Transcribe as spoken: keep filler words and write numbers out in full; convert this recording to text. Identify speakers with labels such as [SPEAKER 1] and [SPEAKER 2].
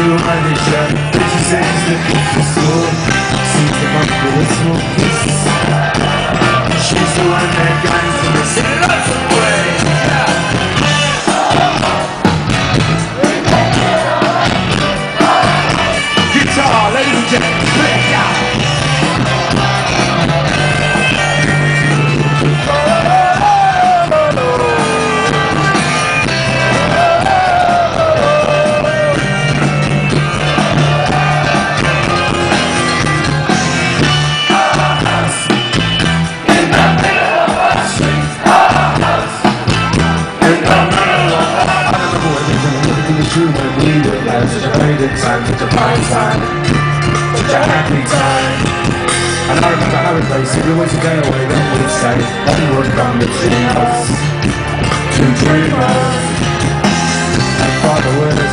[SPEAKER 1] through my shirt. She says the kids at school seems to come with a small kiss. She's the one that guides me in lots of ways. Guitar, ladies and gentlemen, play it out. When we were there, such a very good time, such a fine time, such a happy time. And I remember having places, we always a day away, then we'd say, then we would come to see.